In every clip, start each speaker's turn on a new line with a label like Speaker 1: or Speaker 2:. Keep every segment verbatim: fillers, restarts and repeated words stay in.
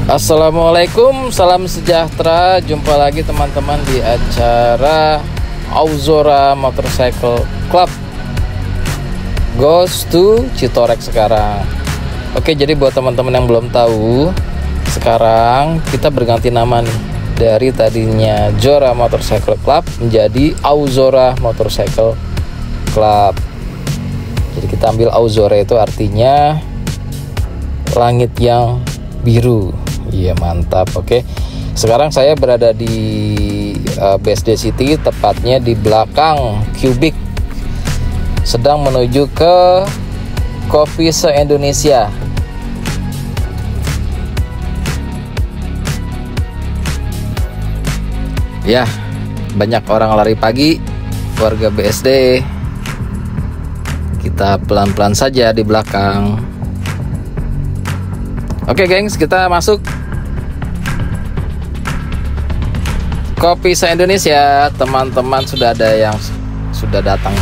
Speaker 1: Assalamualaikum, salam sejahtera. Jumpa lagi teman-teman di acara Auzora Motorcycle Club Goes to Citorek sekarang. Oke, jadi buat teman-teman yang belum tahu, sekarang kita berganti nama nih. Dari tadinya Zora Motorcycle Club menjadi Auzora Motorcycle Club. Jadi kita ambil Auzora itu artinya langit yang biru. Iya, mantap. Oke, sekarang saya berada di uh, B S D City, tepatnya di belakang Cubic, sedang menuju ke Kopi se-Indonesia. Ya, banyak orang lari pagi, warga B S D. Kita pelan-pelan saja di belakang. Oke gengs, kita masuk Kopi se-Indonesia. Teman-teman sudah ada yang sudah datang.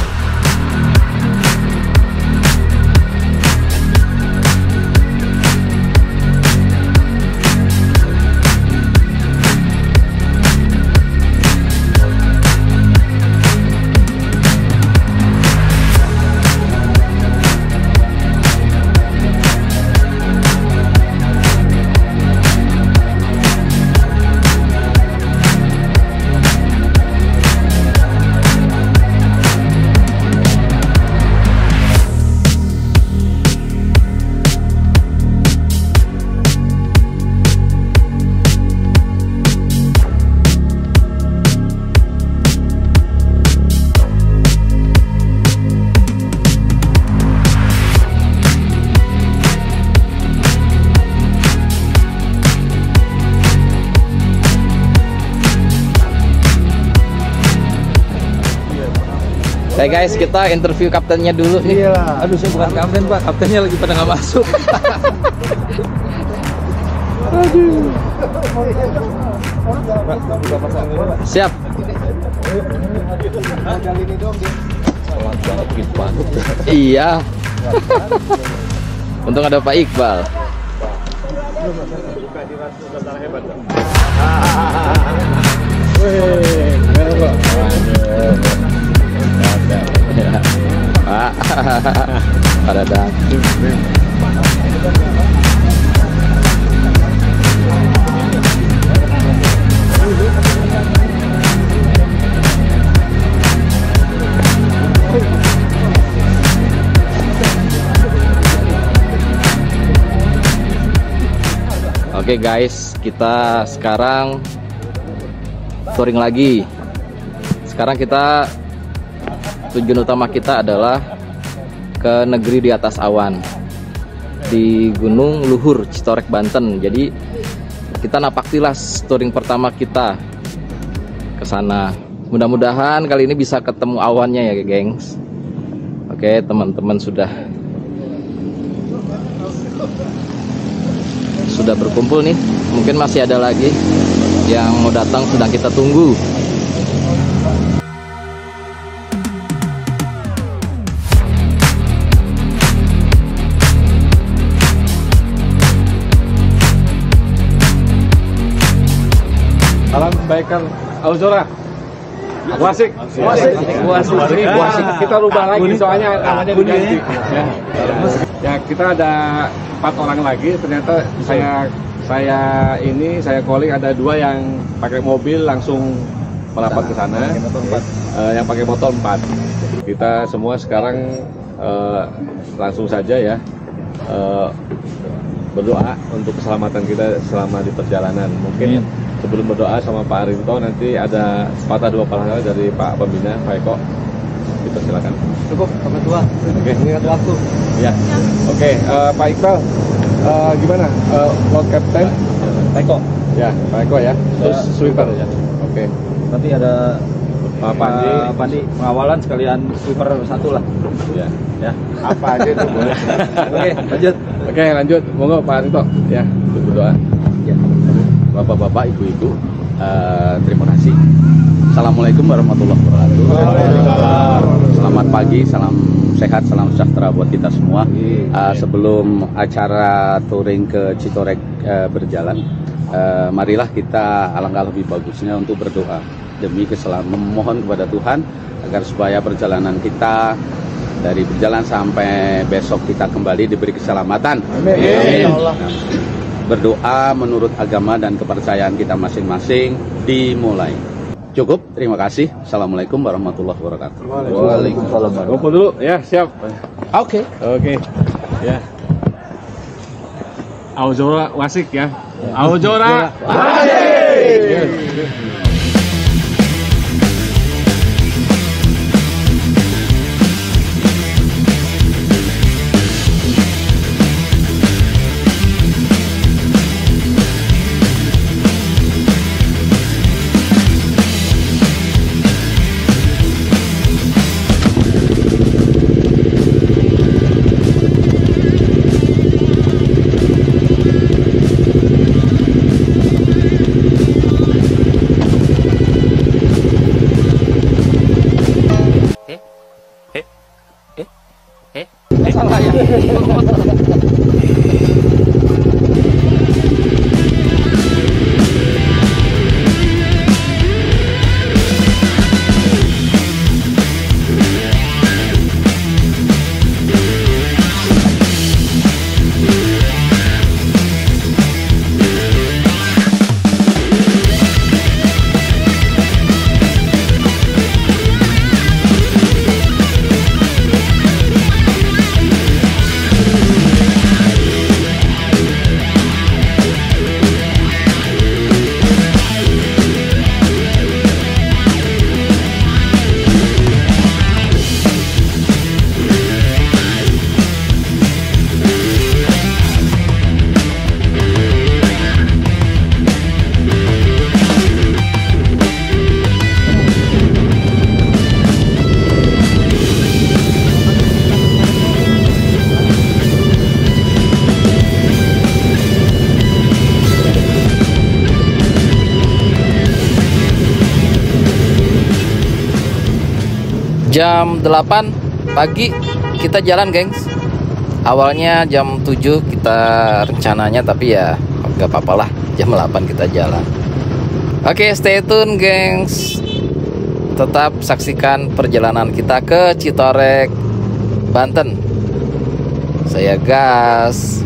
Speaker 1: Oke okay guys, kita interview kaptennya dulu nih.
Speaker 2: Iyalah. Aduh, saya bukan kapten pak, kaptennya lagi pada nggak masuk. Aduh.
Speaker 1: Siap. Iya. Untung ada Pak Iqbal. Pak, ada datang. Oke guys, kita sekarang touring lagi. Sekarang kita tujuan utama kita adalah ke negeri di atas awan, di Gunung Luhur, Citorek, Banten. Jadi kita napak tilas touring pertama kita ke sana. Mudah-mudahan kali ini bisa ketemu awannya ya gengs. Oke, teman-teman sudah sudah berkumpul nih. Mungkin masih ada lagi yang mau datang, sedang kita tunggu.
Speaker 2: Salam kebaikan Auzora. Wasik, wasik, wasik. Ini wasik. Kita rubah lagi soalnya namanya diganti. Ya. Ya, kita ada empat orang lagi. Ternyata saya saya ini saya calling ada dua yang pakai mobil langsung merapat ke sana. Uh, yang pakai motor empat. Kita semua sekarang uh, langsung saja ya uh, berdoa untuk keselamatan kita selama di perjalanan. Mungkin sebelum berdoa sama Pak Arinto, nanti ada sepatah dua patah dari Pak Pembina, Pak Eko. Dipersilakan.
Speaker 3: Cukup, Pak Ketua.
Speaker 2: Oke,
Speaker 3: Ingat waktu.
Speaker 2: Ya. Oke, uh, Pak Iqbal, uh, gimana? Uh, Load Captain?
Speaker 3: Pak Eko.
Speaker 2: Ya, Pak Eko ya. Terus
Speaker 3: Ya,
Speaker 2: sweeper
Speaker 3: ya.
Speaker 2: Oke.
Speaker 3: Nanti ada
Speaker 2: Pak Pandi.
Speaker 3: Pak Pandi pengawalan sekalian sweeper satu lah.
Speaker 2: Ya.
Speaker 3: Ya.
Speaker 2: Apa aja itu boleh.
Speaker 3: Oke, lanjut.
Speaker 2: Oke, lanjut. Monggo Pak Arinto. Ya, untuk berdoa.
Speaker 3: Ya.
Speaker 1: Bapak-bapak, ibu-ibu, uh, terima kasih. Assalamualaikum warahmatullahi wabarakatuh.
Speaker 4: Selamat pagi, salam sehat, salam sejahtera buat kita semua. Uh, sebelum acara touring ke Citorek uh, berjalan, uh, marilah kita alangkah lebih bagusnya untuk berdoa demi keselamatan, memohon kepada Tuhan agar supaya perjalanan kita dari berjalan sampai besok kita kembali diberi keselamatan. Amin. Amin. Nah, berdoa menurut agama dan kepercayaan kita masing-masing dimulai. Cukup, terima kasih. Assalamualaikum warahmatullahi wabarakatuh.
Speaker 2: Waalaikumsalam. Kumpul dulu, ya siap.
Speaker 4: Oke. Okay.
Speaker 2: Oke. Okay. Ya. Auzora Wasik ya. Auzora Wasik.
Speaker 1: Jam delapan pagi kita jalan, gengs. Awalnya jam tujuh kita rencananya, tapi ya gak apa-apa lah, jam delapan kita jalan. Oke, stay tune, gengs. Tetap saksikan perjalanan kita ke Citorek, Banten. Saya gas.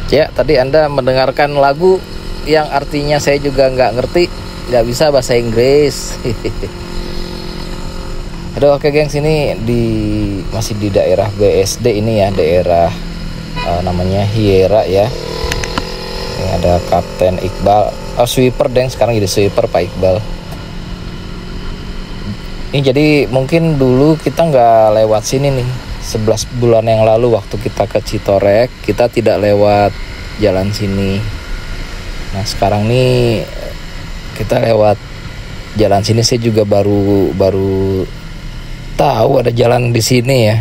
Speaker 1: Ya, tadi Anda mendengarkan lagu yang artinya saya juga nggak ngerti, nggak bisa bahasa Inggris. Aduh, oke gengs, ini di masih di daerah B S D ini ya, daerah uh, namanya Hiera ya. Ini ada Kapten Iqbal, oh sweeper deng, sekarang jadi sweeper Pak Iqbal. Ini jadi mungkin dulu kita nggak lewat sini nih, sebelas bulan yang lalu waktu kita ke Citorek, kita tidak lewat jalan sini. Nah sekarang nih kita lewat jalan sini, saya juga baru baru tahu ada jalan di sini ya.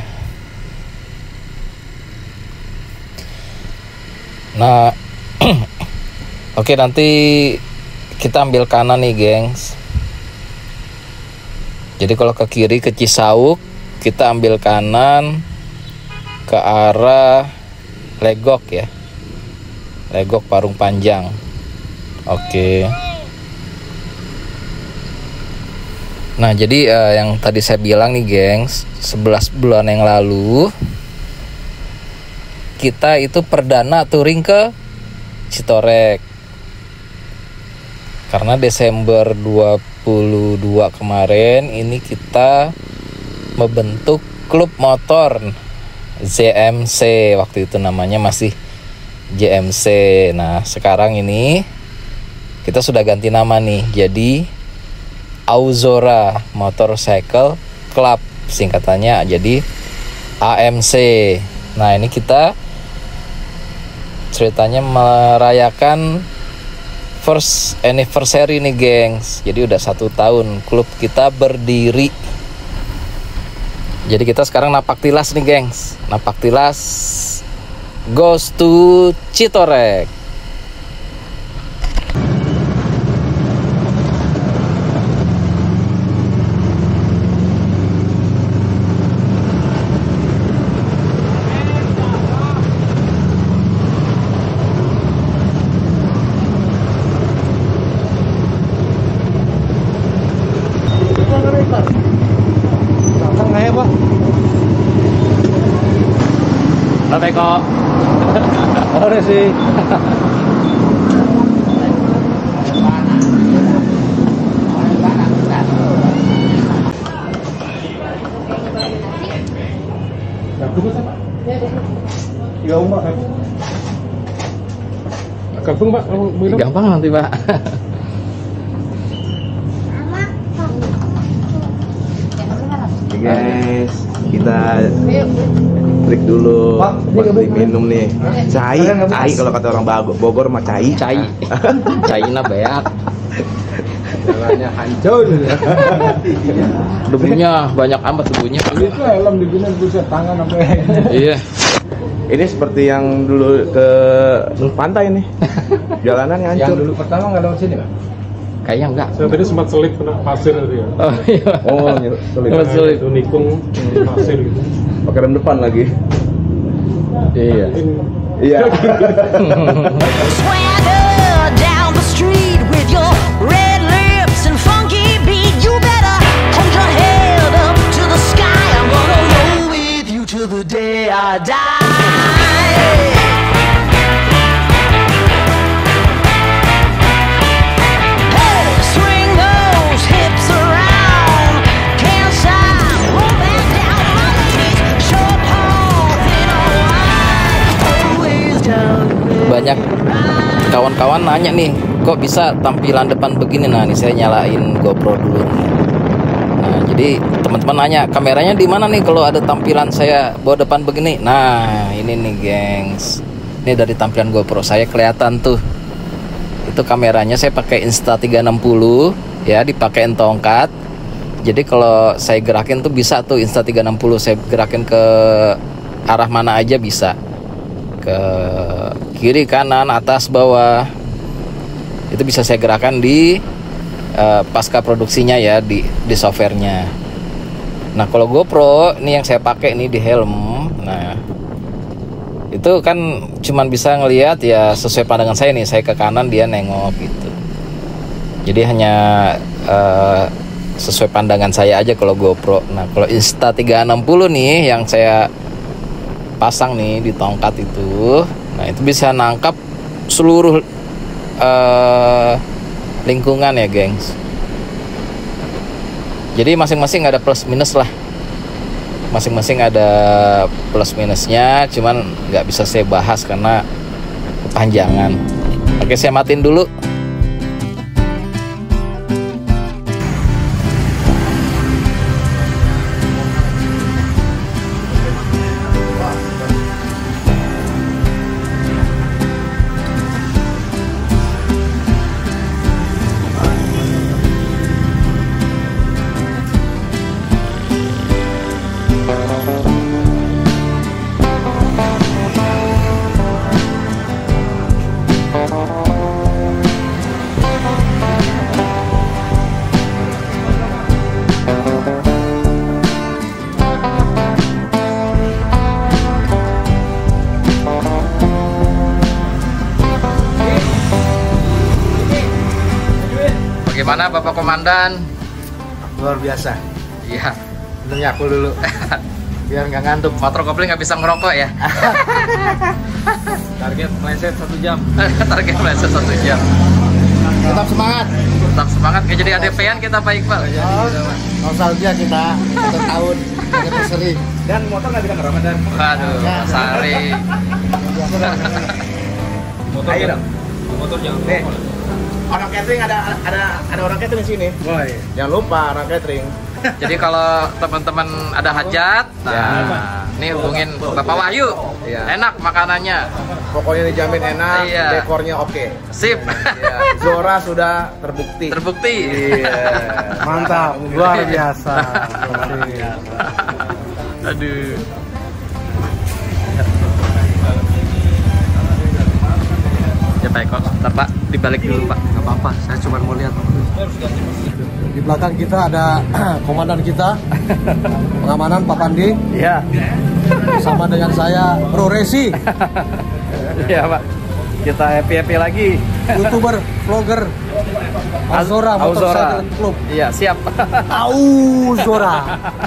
Speaker 1: Nah oke, nanti kita ambil kanan nih gengs. Jadi kalau ke kiri ke Cisauk, kita ambil kanan ke arah Legok ya, Legok Parung Panjang. Oke. Nah jadi uh, yang tadi saya bilang nih gengs, sebelas bulan yang lalu kita itu perdana touring ke Citorek. Karena Desember dua puluh dua kemarin ini kita membentuk klub motor J M C, waktu itu namanya masih J M C. Nah sekarang ini kita sudah ganti nama nih, jadi Auzora Motorcycle Club singkatannya, jadi A M C. Nah ini kita ceritanya merayakan first anniversary nih gengs. Jadi udah satu tahun klub kita berdiri. Jadi kita sekarang napak tilas nih gengs, napak tilas goes to Citorek.
Speaker 3: Tapi kok ore sih.
Speaker 2: Gabung Pak, mau minum?
Speaker 1: Gampang nanti Pak.
Speaker 5: Guys, kita break dulu buat beli minum nih. Cai, cai kalau kata orang Bogor mah cai.
Speaker 1: Cai, caina beak.
Speaker 2: Jalannya hancur.
Speaker 1: Debunya banyak amat debunya.
Speaker 2: Itu helm diginin buset tangan sampai.
Speaker 1: Iya.
Speaker 5: Ini seperti yang dulu ke pantai nih. Jalanan
Speaker 3: Yang
Speaker 5: hancur.
Speaker 3: dulu pertama nggak lewat sini Pak?
Speaker 1: Kayaknya enggak.
Speaker 2: Saya tadi sempat selip kena pasir tadi ya.
Speaker 1: Oh iya.
Speaker 5: Oh, sulit.
Speaker 1: Sempat selip.
Speaker 2: Itu nikung pasir gitu.
Speaker 5: Pakai rem depan lagi.
Speaker 1: Iya.
Speaker 5: Iya.
Speaker 6: Swagger down the street with your red lips and funky beat. You better hold your head up to the sky. I'm gonna roll with you till the day I die. Hey, swing those hips around. Can't stop, roll back down, my ladies. Show pause in a while. Always down.
Speaker 1: Banyak kawan-kawan nanya nih, kok bisa tampilan depan begini? Nah ini saya nyalain GoPro dulu nih. Nah jadi teman-teman nanya, kameranya di mana nih kalau ada tampilan saya bawa depan begini? Nah ini nih gengs, ini dari tampilan GoPro saya kelihatan tuh. Itu kameranya saya pakai Insta tiga enam nol ya, dipakein tongkat. Jadi kalau saya gerakin tuh bisa tuh Insta tiga enam nol saya gerakin ke arah mana aja bisa. Ke kiri, kanan, atas, bawah. Itu bisa saya gerakan di uh, pasca produksinya ya, di di softwarenya. Nah kalau GoPro ini yang saya pakai ini di helm. Nah itu kan cuman bisa ngelihat ya sesuai pandangan saya nih, saya ke kanan dia nengok gitu. Jadi hanya uh, sesuai pandangan saya aja kalau GoPro. Nah kalau Insta tiga enam nol nih yang saya pasang nih di tongkat itu, Nah itu bisa nangkap seluruh uh, lingkungan ya gengs. Jadi masing-masing ada plus minus lah, masing-masing ada plus minusnya, cuman nggak bisa saya bahas karena kepanjangan. Oke, saya matiin dulu.
Speaker 7: Bagaimana Bapak Komandan?
Speaker 3: Luar biasa.
Speaker 7: Iya.
Speaker 3: Minum Yakult dulu. Biar nggak ngantuk.
Speaker 7: Motor kopling nggak bisa ngerokok ya?
Speaker 3: Target meleset satu jam.
Speaker 7: Target meleset satu jam.
Speaker 3: Tetap semangat.
Speaker 7: Tetap semangat. Kayak jadi A D P-an kita Pak Iqbal.
Speaker 3: Nostalgia kita satu tahun. Kita sering. Dan motor nggak bisa ngerokok dan.
Speaker 7: Waduh, Mas Ari.
Speaker 3: Motor ayo dong. Motor jangan ngerokok. Orang catering ada ada ada orang catering di sini. Oh, iya. Jangan lupa orang catering.
Speaker 7: Jadi kalau teman-teman ada hajat, nah, ya. Ini hubungin Bapak Wahyu.
Speaker 3: Ya.
Speaker 7: Enak makanannya.
Speaker 3: Pokoknya dijamin enak,
Speaker 7: iya.
Speaker 3: Dekornya oke.
Speaker 7: Sip.
Speaker 3: Ya. Zora sudah terbukti.
Speaker 7: Terbukti.
Speaker 3: Iya. Mantap, luar biasa.
Speaker 7: Aduh. Ya Pak Eko, bentar Pak, dibalik dulu Pak.
Speaker 3: Nggak apa-apa, saya cuma mau lihat. Di belakang kita ada komandan kita, pengamanan Pak Pandi.
Speaker 7: Iya.
Speaker 3: Sama dengan saya, Bro Resi.
Speaker 7: Iya Pak, kita happy-happy lagi.
Speaker 3: YouTuber, vlogger, Auzora Motorcycle Club.
Speaker 7: Iya, siap.
Speaker 3: Auzora.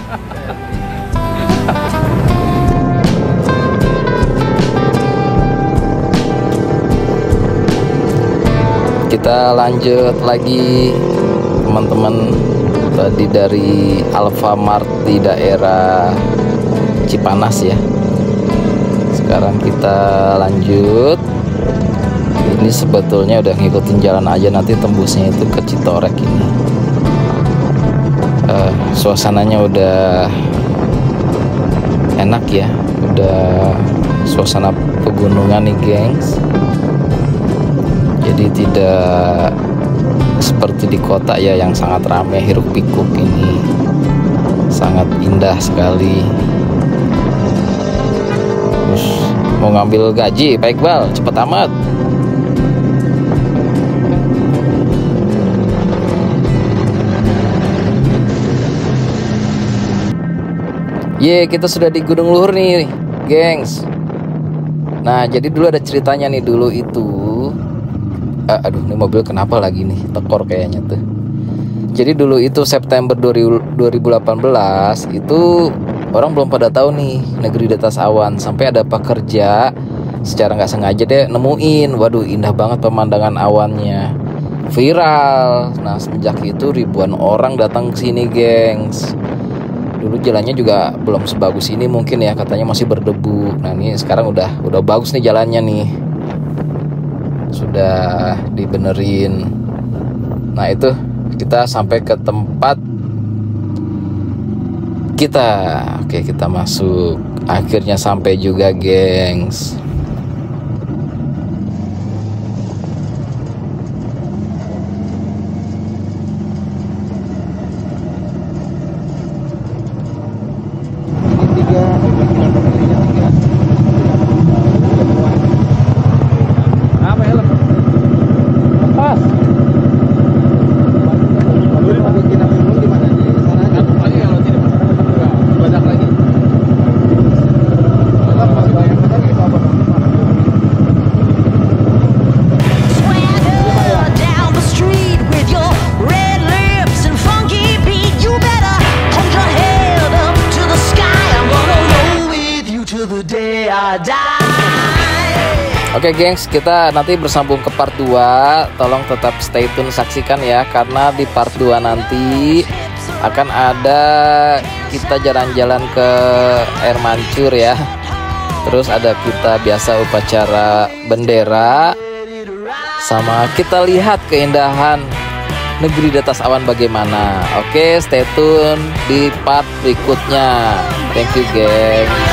Speaker 1: Kita lanjut lagi teman-teman, tadi dari Alfamart di daerah Cipanas ya. Sekarang kita lanjut. Ini sebetulnya udah ngikutin jalan aja, nanti tembusnya itu ke Citorek ini. Uh, suasananya udah enak ya, udah suasana pegunungan nih gengs. Jadi tidak seperti di kota ya yang sangat ramai hiruk pikuk, ini sangat indah sekali. Terus mau ngambil gaji Pak Iqbal, cepet amat. Ye, kita sudah di Gunung Luhur nih gengs. Nah jadi dulu ada ceritanya nih, dulu itu Uh, aduh, ini mobil kenapa lagi nih, tekor kayaknya tuh. Jadi dulu itu September dua ribu delapan belas itu orang belum pada tahu nih negeri di atas awan, sampai ada pekerja secara nggak sengaja deh nemuin, waduh indah banget pemandangan awannya, viral. Nah semenjak itu ribuan orang datang ke sini gengs. Dulu jalannya juga belum sebagus ini mungkin ya, katanya masih berdebu. Nah ini sekarang udah udah bagus nih jalannya nih, sudah dibenerin. Nah itu kita sampai ke tempat kita. Oke, kita masuk, akhirnya sampai juga gengs. Oke gengs, kita nanti bersambung ke part dua. Tolong tetap stay tune, saksikan ya, karena di part dua nanti akan ada kita jalan-jalan ke air mancur ya. Terus ada kita biasa upacara bendera, sama kita lihat keindahan negeri di atas awan bagaimana. Oke, stay tune di part berikutnya. Thank you, geng.